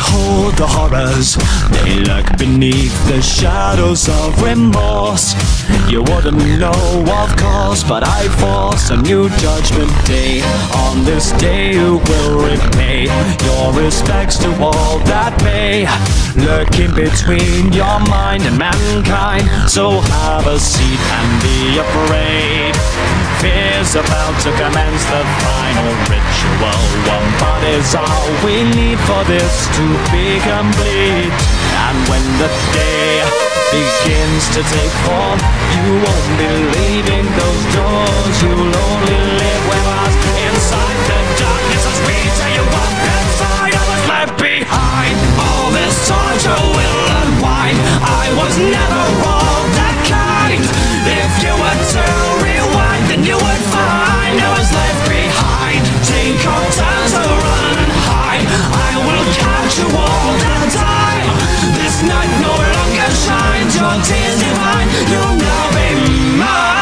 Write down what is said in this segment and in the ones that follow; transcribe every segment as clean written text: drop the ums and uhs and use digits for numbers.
Behold the horrors, they lurk beneath the shadows of remorse. You wouldn't know, of course, but I force a new judgment day. On this day you will repay your respects to all that may lurk in between your mind and mankind. So have a seat and be afraid. Fear's about to commence the final ritual. One body is all we need for this to be complete. And when the day begins to take form, you won't be leaving those doors. You'll only live with us inside the darkness as we tear you up inside. I was left behind. All this torture will unwind. I was never all that kind. If you were to rewind, then you would find I was left behind. Take your time to run and hide. I will catch you all the time. This night no longer shines. Your tears divine. You'll now be mine.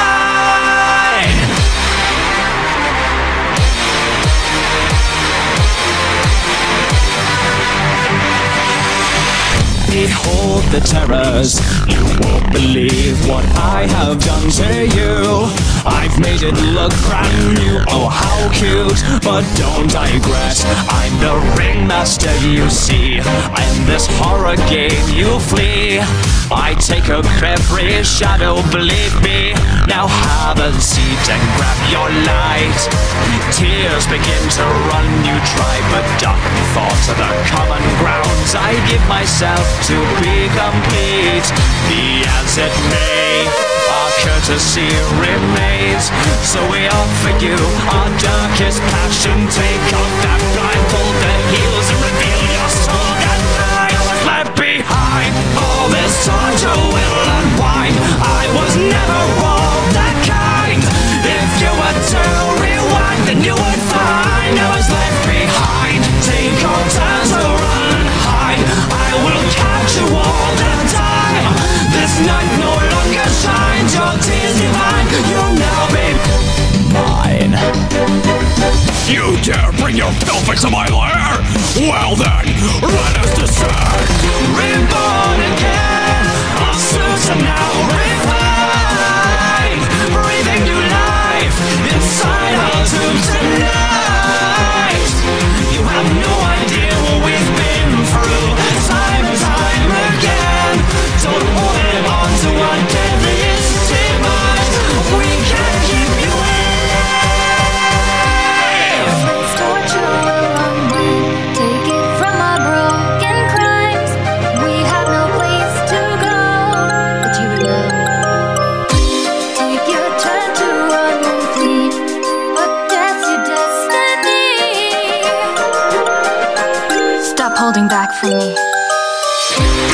Behold the terrors, you won't believe what I have done to you. I've made it look brand new, oh how cute. But don't digress, I'm the ringmaster you see. In this horror game you flee. I take up every shadow, believe me. Now have a seat and grab your light. Tears begin to run, you try, but dark thoughts are the common grounds. I give myself to be complete. Be as it may, our courtesy remains. So we offer you our darkest passion. Take off that blindfold that heals and reveal your soul. That night I was left behind. All this torture will unwind. I was never all that kind. If you were to rewind, then you would find I was left behind. Take your time to run and hide. I will catch you all the time. This night no longer shines. Your tears divine. You'll now be mine. You dare bring your filth into my lair? Well then, let us descend. Reborn again. Our suits are now refined. Breathing new life inside our tubes tonight. You have no idea what we've been through. Time and time again. Don't hold it on to our deadliest demise. We can't keep you holding back from me.